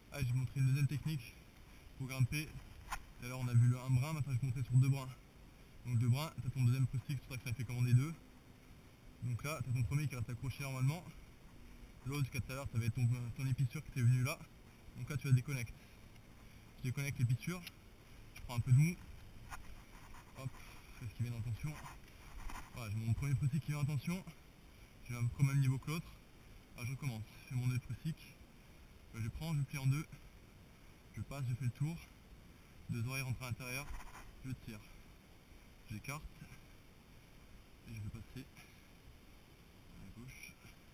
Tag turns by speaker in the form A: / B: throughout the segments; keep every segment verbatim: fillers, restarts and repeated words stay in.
A: Ah, je vais vous montrer une deuxième technique pour grimper. Tout à l'heure on a vu le un brin, maintenant je vais vous montrer sur deux brins. Donc deux brins, tu as ton deuxième postier, c'est pour ça que ça fait commander deux. Donc là, tu as ton premier qui reste accroché normalement. L'autre, jusqu'à tout à l'heure, tu avais ton, ton épissure qui était venu là. Donc là, tu la déconnectes. Je déconnecte l'épissure, je prends un peu de mou. Hop, je fais ce qui vient en tension. Voilà, j'ai mon premier postier qui vient en tension. J'ai à peu près au même niveau que l'autre. Alors je recommence, je fais mon deux postier. Je prends, je plie en deux. Je passe, je fais le tour. Deux oreilles rentrent à l'intérieur. Je tire. J'écarte. Et je vais passer à la gauche.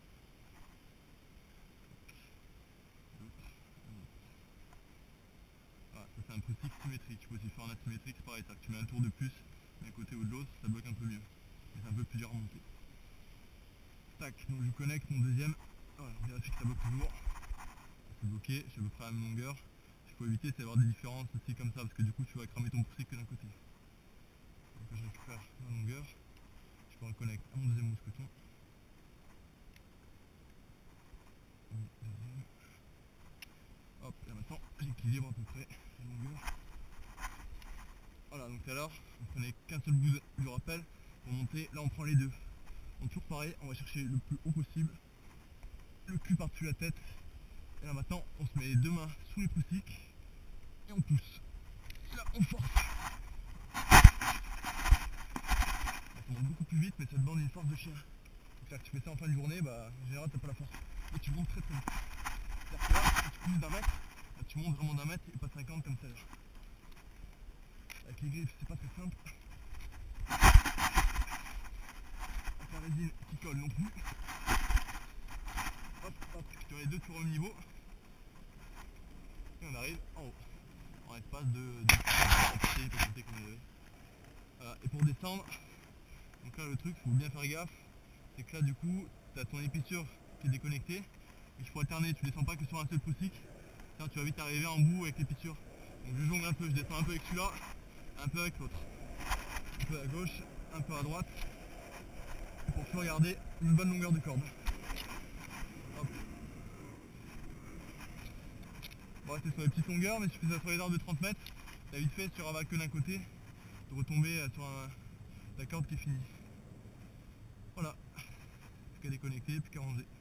A: Voilà, ça c'est un postier symétrique. Tu peux aussi faire un asymétrique, c'est pareil. C'est-à-dire que tu mets un tour de plus d'un côté ou de l'autre, ça bloque un peu mieux. Et c'est un peu plus dur à monter. Tac, donc je connecte mon deuxième. Voilà, on vérifie que ça bloque toujours. C'est bloqué, j'ai à peu près la même longueur. Ce qu'il faut éviter, c'est d'avoir des différences aussi comme ça, parce que du coup tu vas cramer ton postier que d'un côté. Donc je récupère la longueur. Je peux reconnecter à mon deuxième mousqueton. Deuxième. Hop, là maintenant j'équilibre à peu près la longueur. Voilà, donc tout à l'heure on prenait qu'un seul bout du rappel pour monter, là on prend les deux. Donc toujours pareil, on va chercher le plus haut possible, le cul par-dessus la tête. Et là maintenant on se met les deux mains sous les poustiques et on pousse. Là on force. Ça monte beaucoup plus vite, mais ça te demande une force de chien. Donc là, tu fais ça en fin de journée, bah en général t'as pas la force. Et tu montes très très vite. C'est-à-dire que là, quand tu pousses d'un mètre, là, tu montes vraiment d'un mètre et pas de cinquante comme ça. Avec les griffes, c'est pas très simple. Avec la résine qui colle non plus. Hop, hop, tu fais les deux tours au niveau. Et on arrive en haut. On espace de, de, de, de comme il y avait. Voilà. Et pour descendre, donc là le truc, faut bien faire gaffe, c'est que là du coup, tu as ton épissure qui est déconnectée. Et il faut alterner, tu descends pas que sur un seul poussique, sinon tu vas vite arriver en bout avec l'épissure. Donc je jongle un peu, je descends un peu avec celui-là, un peu avec l'autre. Un peu à gauche, un peu à droite, pour toujours garder une bonne longueur de corde. Hop. Bon, rester sur les petites longueurs, mais si tu fais ça sur les arbres de trente mètres, t'as vite fait sur un vague que d'un côté, de retomber sur un, la corde qui est finie. Voilà, plus qu'à déconnecter, plus qu'à ranger.